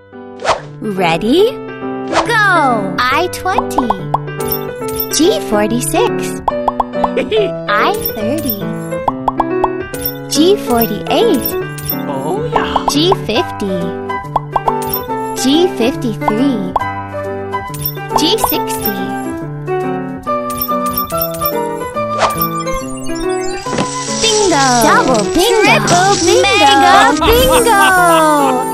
Ready? Go! I-20, G46, I-30, G48, Oh yeah. G50, G53, G60. Bingo! Double bingo! Triple bingo! Mega bingo!